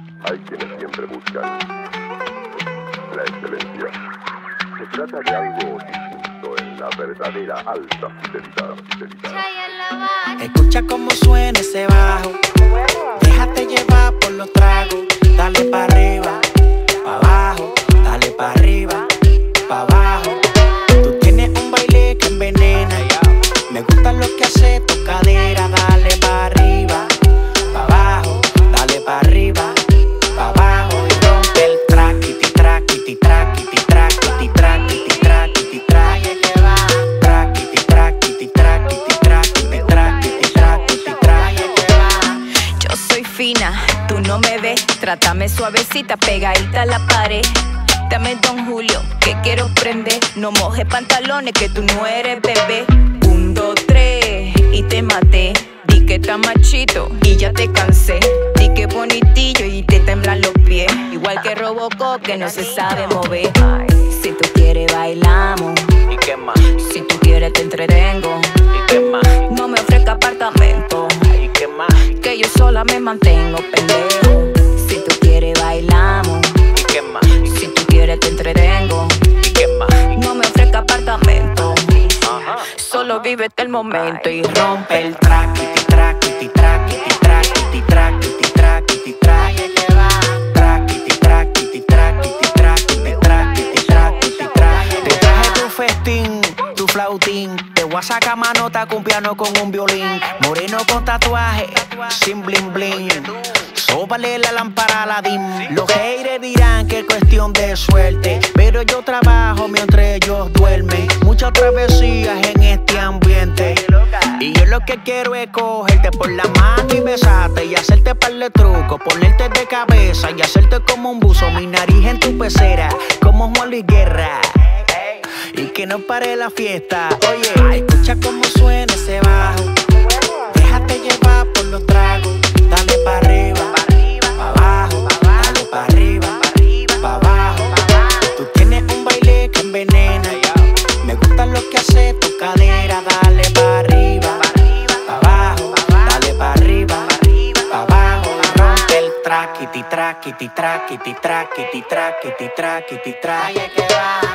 Hay quienes siempre buscan la excelencia. Se trata de algo distinto en la verdadera alta fidelidad. Escucha cómo suena ese bajo. Déjate llevar por los tragos. Dale pa' arriba, pa' abajo. Dale pa' arriba, pa' abajo. Tú tienes un baile que envenena. Me gusta lo que hace tu cadera. Dale pa' arriba, pa' abajo. Dale pa' arriba, pa' abajo. Y rompe el traquiti, traquiti, traquiti, traquiti, traquiti, traquiti, traquiti, traquiti, traquiti, traquiti, traquiti, traquiti, traquiti, traquiti. Yo soy fina, tú no me ves. Trátame suavecita, pegadita a la pared. Dame Don Julio, que quiero prender. No mojes pantalones, que tú no eres bebé. 1, 2, 3, y te maté. Di que está machito y ya te cansé. Di que bonitillo y te temblan los pies. Igual que Robocop, que no se sabe mover. Si tú quieres bailamos. ¿Y qué más? Si tú quieres te entretengo. ¿Y qué más? No me ofrezca apartamento. ¿Y qué más? Que yo sola me mantengo pendejo. Si tú quieres bailamos. ¿Y qué más? Si tú quieres te entretengo. ¿Y qué más? No me ofrezca apartamento. Solo vívete el momento y Rompe el traquiti, traquiti, traquiti, traquiti, traquiti, traquiti, traquiti, traquiti, traquiti, traquiti, traquiti, traquiti, traquiti, traquiti. Te traje tu festín, tu flautín. Te voy a sacar manota con piano con un violín. Moreno con tatuaje, sin bling bling. Sóbale la lámpara a Aladín. Los haters dirán que es cuestión de suerte, pero yo trabajo mientras ellos duermen. Muchas travesías en este ambiente, y yo lo que quiero es cogerte por la mano y besarte y hacerte par de trucos, ponerte de cabeza y hacerte como un buzo. Mi nariz en tu pecera, como Juan Luis Guerra, y que no pare la fiesta. Oye, escucha cómo suena ese bajo. Déjate llevar por los tragos. Dale pa' arriba, pa' abajo. Dale pa' arriba, pa' abajo. Tú tienes un baile que envenena. Me gusta lo que hace tu cadera. Dale pa' arriba, pa' abajo. Dale pa' arriba, pa' abajo. Rompe el traquiti, traquiti, traquiti, traquiti, traquiti, traquiti, traquiti.